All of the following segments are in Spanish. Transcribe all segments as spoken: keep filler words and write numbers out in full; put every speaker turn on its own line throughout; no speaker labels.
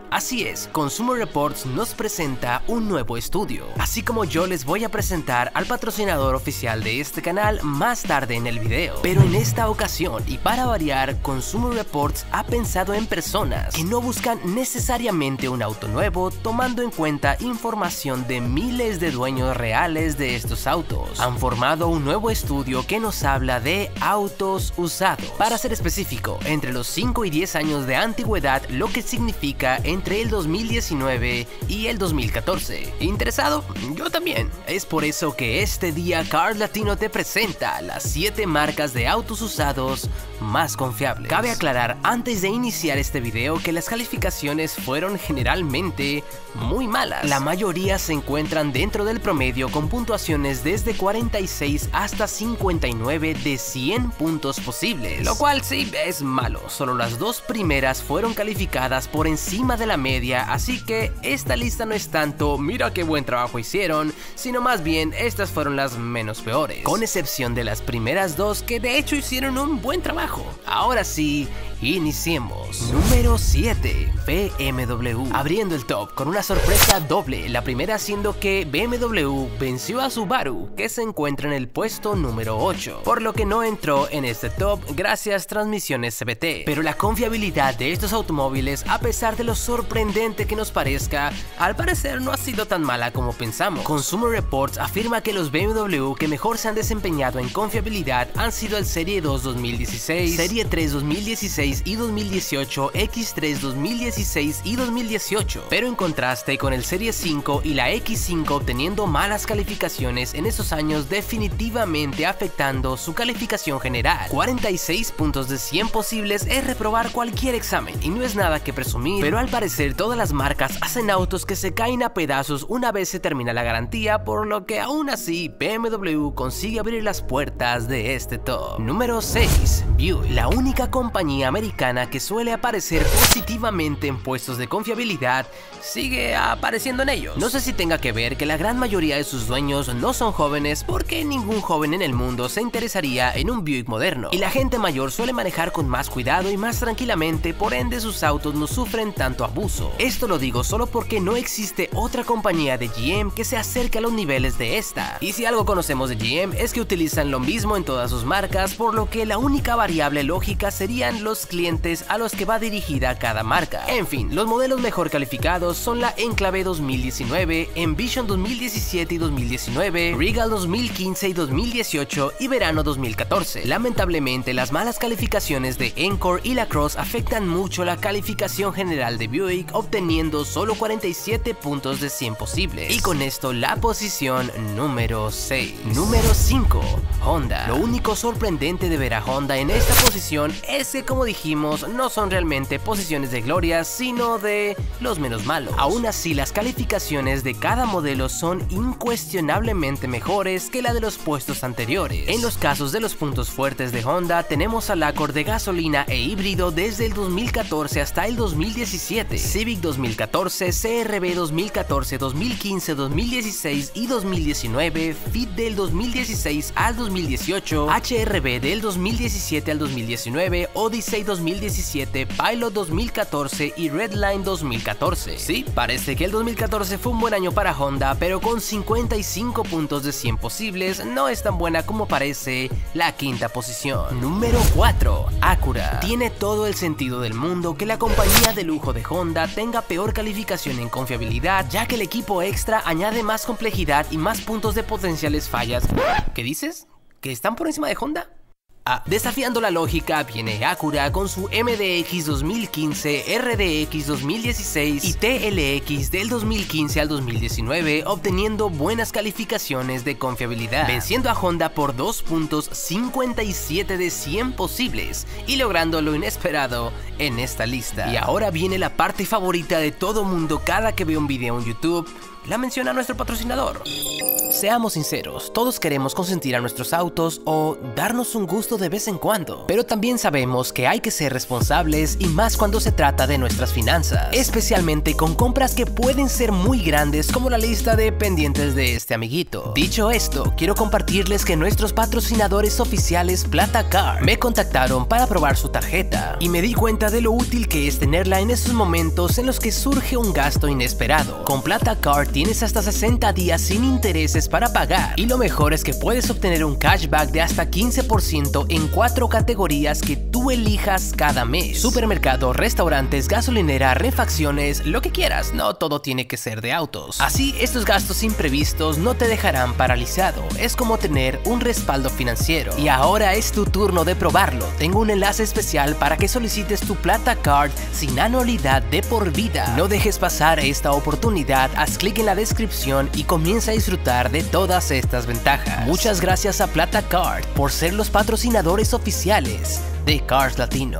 Así es, Consumer Reports nos presenta un nuevo estudio, así como yo les voy a presentar al patrocinador oficial de este canal más tarde en el video. Pero en esta ocasión, y para variar, Consumer Reports ha pensado en personas que no buscan necesariamente un auto nuevo, tomando en cuenta información de miles de dueños reales de estos autos. Han formado un nuevo estudio que nos habla de autos usados. Para ser específico, entre los cinco y diez años de antigüedad, lo que significa entre el dos mil diecinueve y el dos mil catorce. ¿Interesado? Yo también. Es por eso que este día Cars Latino te presenta las siete marcas de autos usados más confiables. Cabe aclarar antes de iniciar este video que las calificaciones fueron generalmente muy malas. La mayoría se encuentran dentro del promedio con puntuaciones desde cuarenta y seis hasta cincuenta y nueve de cien puntos posibles, lo cual sí es malo. Solo las dos primeras fueron calificadas por encima de la media, así que esta lista no es tanto mira qué buen trabajo hicieron, sino más bien estas fueron las menos peores, con excepción de las primeras dos que de hecho hicieron un buen trabajo. Ahora sí, iniciemos. Número siete. B M W. Abriendo el top con una sorpresa doble, la primera siendo que B M W venció a Subaru, que se encuentra en el puesto número ocho, por lo que no entró en este top gracias transmisiones C V T. Pero la confiabilidad de estos automóviles, a pesar de lo sorprendente que nos parezca, al parecer no ha sido tan mala como pensamos. Consumer Reports afirma que los B M W que mejor se han desempeñado en confiabilidad han sido el Serie dos dos mil dieciséis, Serie tres dos mil dieciséis y dos mil dieciocho, X tres dos mil dieciséis y dos mil dieciocho, pero en contraste con el Serie cinco y la X cinco obteniendo malas calificaciones en esos años, definitivamente afectando su calificación general. cuarenta y seis puntos de cien posibles es reprobar cualquier examen y no es nada que presumir, pero al parecer todas las marcas hacen autos que se caen a pedazos una vez se termina la garantía, por lo que aún así B M W consigue abrir las puertas de este top. Número seis. Buick, la única compañía americana que suele aparecer positivamente en puestos de confiabilidad, sigue apareciendo en ellos. No sé si tenga que ver que la gran mayoría de sus dueños no son jóvenes, porque ningún joven en el mundo se interesaría en un Buick moderno, y la gente mayor suele manejar con más cuidado y más tranquilamente, por ende sus autos no sufren tanto abuso. Esto lo digo solo porque no existe otra compañía de G M que se acerque a los niveles de esta, y si algo conocemos de G M es que utilizan lo mismo en todas sus marcas, por lo que la única variable lógica serían los clientes a los que va dirigida cada marca. En fin, los modelos mejor calificados son la Enclave dos mil diecinueve, Envision dos mil diecisiete y dos mil diecinueve, Regal dos mil quince y dos mil dieciocho y Verano dos mil catorce. Lamentablemente, las malas calificaciones de Encore y la Cross afectan mucho la calificación general de Buick, obteniendo solo cuarenta y siete puntos de cien posibles. Y con esto la posición número seis. Número cinco. Honda. Lo único sorprendente de ver a Honda en esta posición es que, como dijimos, no son realmente posiciones de gloria, sino de los menos malos. Aún así, las calificaciones de cada modelo son incuestionablemente mejores que la de los puestos anteriores. En los casos de los puntos fuertes de Honda, tenemos al Accord de gasolina e híbrido desde el dos mil catorce hasta el dos mil diecisiete, Civic dos mil catorce, C R V dos mil catorce, dos mil quince, dos mil dieciséis y dos mil diecinueve, Fit del dos mil dieciséis al dos mil dieciocho, H R V del dos mil diecisiete al dos mil diecinueve, Odyssey dos mil diecisiete, Pilot dos mil catorce y Redline dos mil catorce. Sí, parece que el dos mil catorce fue un buen año para Honda, pero con cincuenta y cinco puntos de cien posibles no es tan buena como parece la quinta posición. Número cuatro. Acura. Tiene todo el sentido del mundo que la compañía de lujo de Honda tenga peor calificación en confiabilidad, ya que el equipo extra añade más complejidad y más puntos de potenciales fallas. ¿Qué dices? ¿Que están por encima de Honda? Ah, desafiando la lógica viene Acura con su M D X dos mil quince, R D X dos mil dieciséis y T L X del dos mil quince al dos mil diecinueve, obteniendo buenas calificaciones de confiabilidad, venciendo a Honda por dos puntos cincuenta y siete de cien posibles y logrando lo inesperado en esta lista. Y ahora viene la parte favorita de todo mundo cada que ve un video en YouTube, la menciona nuestro patrocinador. Seamos sinceros, todos queremos consentir a nuestros autos o darnos un gusto de vez en cuando, pero también sabemos que hay que ser responsables y más cuando se trata de nuestras finanzas, especialmente con compras que pueden ser muy grandes como la lista de pendientes de este amiguito. Dicho esto, quiero compartirles que nuestros patrocinadores oficiales BlataCard me contactaron para probar su tarjeta y me di cuenta de lo útil que es tenerla en esos momentos en los que surge un gasto inesperado. Con BlataCard tienes hasta sesenta días sin intereses para pagar y lo mejor es que puedes obtener un cashback de hasta quince por ciento en cuatro categorías que tú elijas cada mes: supermercado, restaurantes, gasolinera, refacciones, lo que quieras. No todo tiene que ser de autos. Así estos gastos imprevistos no te dejarán paralizado. Es como tener un respaldo financiero. Y ahora es tu turno de probarlo. Tengo un enlace especial para que solicites tu BlataCard sin anualidad de por vida. No dejes pasar esta oportunidad, haz clic en la descripción y comienza a disfrutar de todas estas ventajas. Muchas gracias a BlataCard por ser los patrocinadores oficiales de Cars Latino.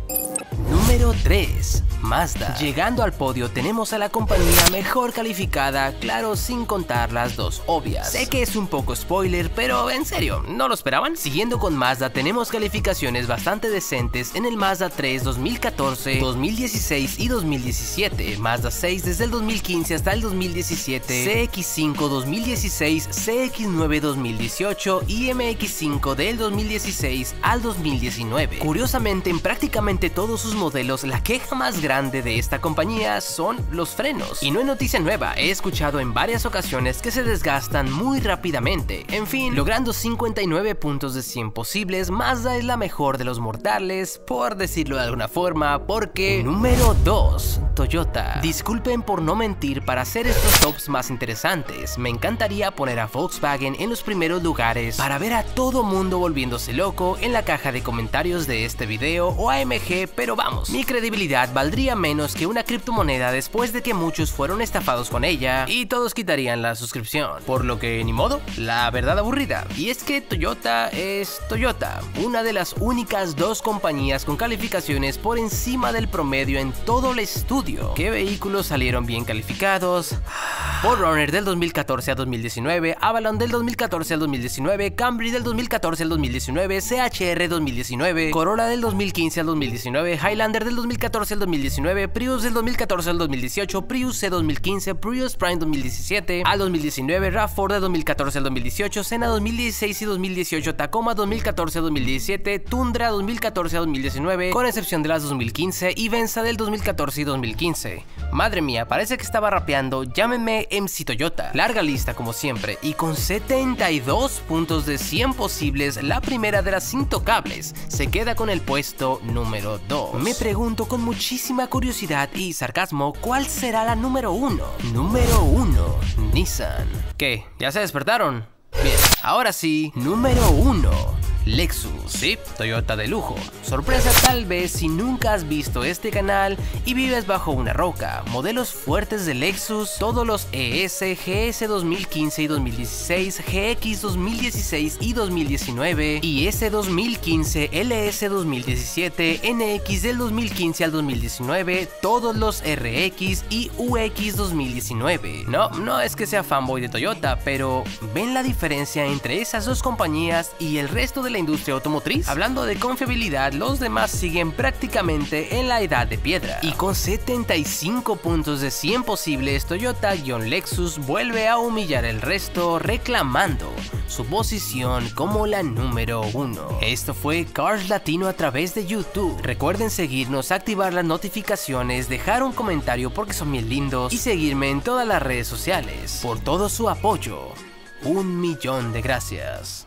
Número tres. Mazda. Llegando al podio tenemos a la compañía mejor calificada, claro, sin contar las dos obvias. Sé que es un poco spoiler, pero en serio, ¿no lo esperaban? Siguiendo con Mazda tenemos calificaciones bastante decentes en el Mazda tres dos mil catorce, dos mil dieciséis y dos mil diecisiete, Mazda seis desde el dos mil quince hasta el dos mil diecisiete, C X cinco dos mil dieciséis, C X nueve dos mil dieciocho y M X cinco del dos mil dieciséis al dos mil diecinueve. Curiosamente, en prácticamente todos sus modelos la queja más grande de esta compañía son los frenos. Y no es noticia nueva, he escuchado en varias ocasiones que se desgastan muy rápidamente. En fin, logrando cincuenta y nueve puntos de cien posibles, Mazda es la mejor de los mortales, por decirlo de alguna forma, porque... Número dos. Toyota. Disculpen por no mentir para hacer estos tops más interesantes. Me encantaría poner a Volkswagen en los primeros lugares para ver a todo mundo volviéndose loco en la caja de comentarios de este video, o A M G, pero vamos, mi credibilidad valdría menos que una criptomoneda después de que muchos fueron estafados con ella y todos quitarían la suscripción, por lo que ni modo, la verdad aburrida. Y es que Toyota es Toyota, una de las únicas dos compañías con calificaciones por encima del promedio en todo el estudio. ¿Qué vehículos salieron bien calificados? Ford Runner del dos mil catorce a dos mil diecinueve, Avalon del dos mil catorce al dos mil diecinueve, Camry del dos mil catorce al dos mil diecinueve, C H R dos mil diecinueve, Corolla del dos mil quince al dos mil diecinueve, Highlander del dos mil catorce al dos mil diecinueve, Prius del dos mil catorce al dos mil dieciocho, Prius C dos mil quince, Prius Prime dos mil diecisiete al dos mil diecinueve, RAV cuatro del dos mil catorce al dos mil dieciocho, Senna dos mil dieciséis y dos mil dieciocho, Tacoma dos mil catorce a dos mil diecisiete, Tundra dos mil catorce a dos mil diecinueve, con excepción de las dos mil quince, y Venza del dos mil catorce y dos mil quince. Madre mía, parece que estaba rapeando, llámenme M C Toyota. Larga lista como siempre, y con setenta y dos puntos de cien posibles, la primera de las intocables se queda con el puesto número dos. Me pregunto con muchísima curiosidad y sarcasmo, ¿cuál será la número uno? Número uno, Nissan. ¿Qué? ¿Ya se despertaron? Bien, ahora sí, número uno. Lexus, sí, Toyota de lujo. Sorpresa tal vez si nunca has visto este canal y vives bajo una roca. Modelos fuertes de Lexus, todos los E S, G S dos mil quince y dos mil dieciséis, G X dos mil dieciséis y dos mil diecinueve, y S dos mil quince, L S dos mil diecisiete, N X del dos mil quince al dos mil diecinueve, todos los R X y U X dos mil diecinueve. No, no es que sea fanboy de Toyota, pero ¿ven la diferencia entre esas dos compañías y el resto de la industria automotriz? Hablando de confiabilidad, los demás siguen prácticamente en la edad de piedra. Y con setenta y cinco puntos de cien posibles, Toyota-Lexus vuelve a humillar el resto, reclamando su posición como la número uno. Esto fue Cars Latino a través de YouTube. Recuerden seguirnos, activar las notificaciones, dejar un comentario porque son bien lindos y seguirme en todas las redes sociales. Por todo su apoyo, un millón de gracias.